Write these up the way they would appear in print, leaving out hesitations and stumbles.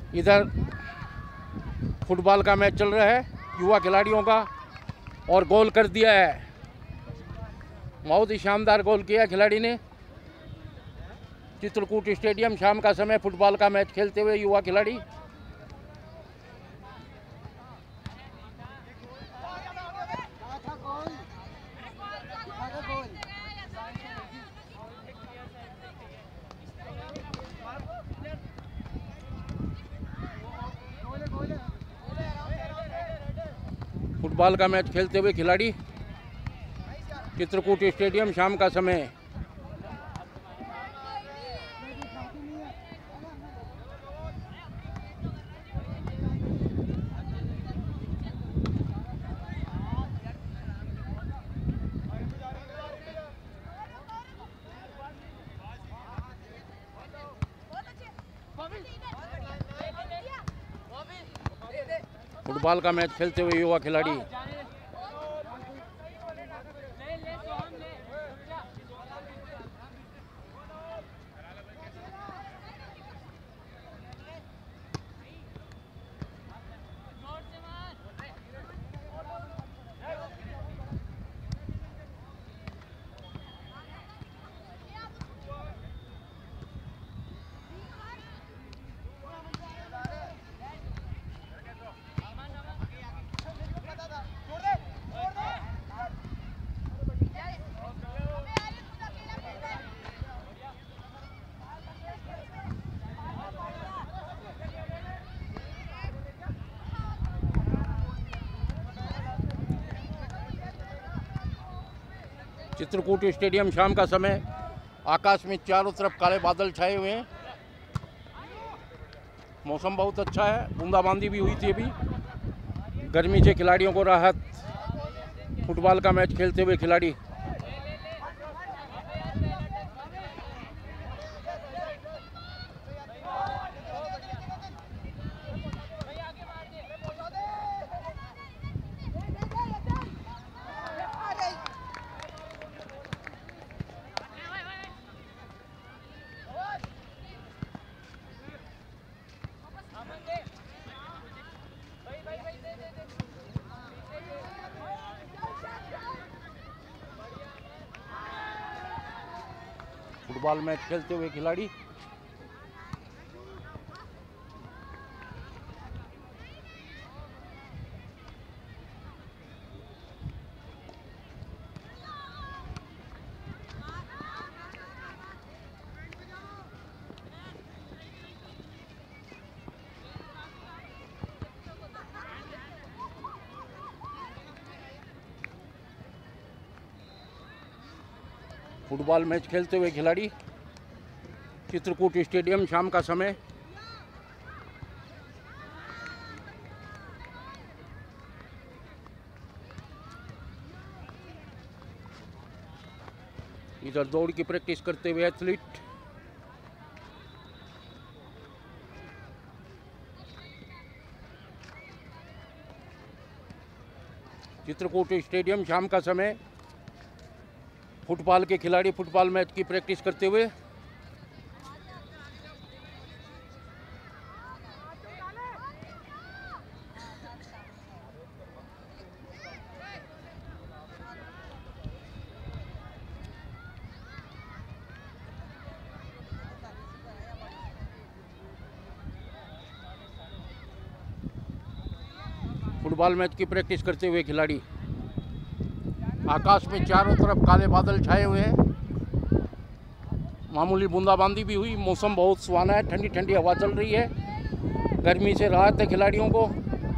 इधर फुटबॉल का मैच चल रहा है युवा खिलाड़ियों का, और गोल कर दिया है, बहुत ही शानदार गोल किया खिलाड़ी ने। चित्रकूट स्टेडियम, शाम का समय, फुटबॉल का मैच खेलते हुए युवा खिलाड़ी। फुटबॉल का मैच खेलते हुए खिलाड़ी, चित्रकूट स्टेडियम, शाम का समय। फुटबॉल का मैच खेलते हुए युवा खिलाड़ी। चित्रकूट स्टेडियम, शाम का समय। आकाश में चारों तरफ काले बादल छाए हुए हैं, मौसम बहुत अच्छा है, बूंदाबांदी भी हुई थी अभी। गर्मी से खिलाड़ियों को राहत। फुटबॉल का मैच खेलते हुए खिलाड़ी। फुटबॉल मैच खेलते हुए खिलाड़ी। फुटबॉल मैच खेलते हुए खिलाड़ी, चित्रकूट स्टेडियम, शाम का समय। इधर दौड़ की प्रैक्टिस करते हुए एथलीट। चित्रकूट स्टेडियम, शाम का समय। फुटबॉल के खिलाड़ी फुटबॉल मैच की प्रैक्टिस करते हुए। फुटबॉल मैच की प्रैक्टिस करते हुए खिलाड़ी। आकाश में चारों तरफ काले बादल छाए हुए हैं, मामूली बूंदाबांदी भी हुई, मौसम बहुत सुहाना है, ठंडी ठंडी हवा चल रही है, गर्मी से राहत है खिलाड़ियों को।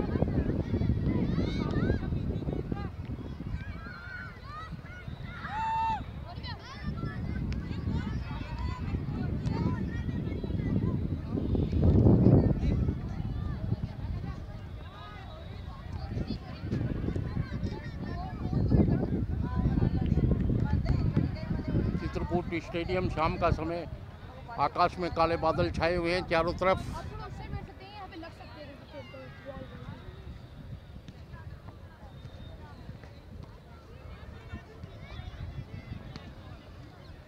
चित्रकूट स्टेडियम, शाम का समय। आकाश में काले बादल छाए हुए हैं चारों तरफ।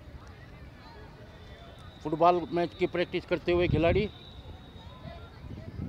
फुटबॉल मैच की प्रैक्टिस करते हुए खिलाड़ी।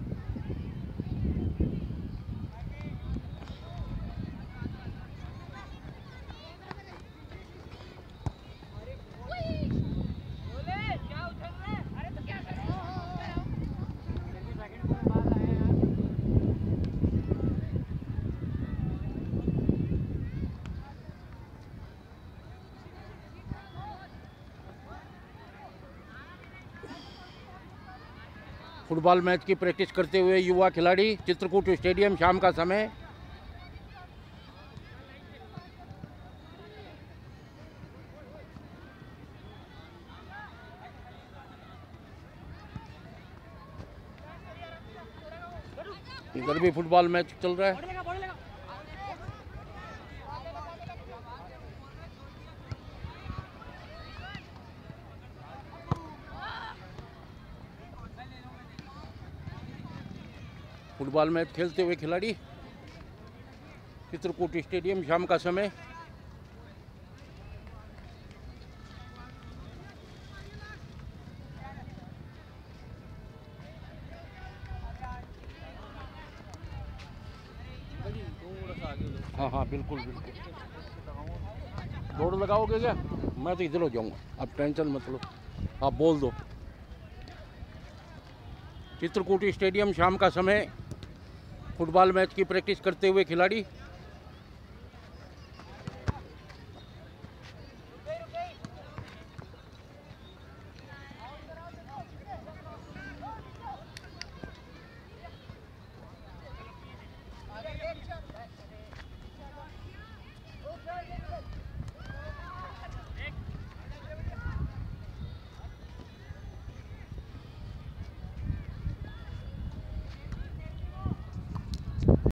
फुटबॉल मैच की प्रैक्टिस करते हुए युवा खिलाड़ी, चित्रकूट स्टेडियम, शाम का समय। इधर भी फुटबॉल मैच चल रहा है। फुटबॉल मैच खेलते हुए खिलाड़ी, चित्रकूट स्टेडियम, शाम का समय। हाँ हाँ बिल्कुल बिल्कुल। दौड़ लगाओगे क्या? मैं तो इधर हो जाऊंगा, आप टेंशन मत लो, आप बोल दो। चित्रकूट स्टेडियम, शाम का समय। फुटबॉल मैच की प्रैक्टिस करते हुए खिलाड़ी।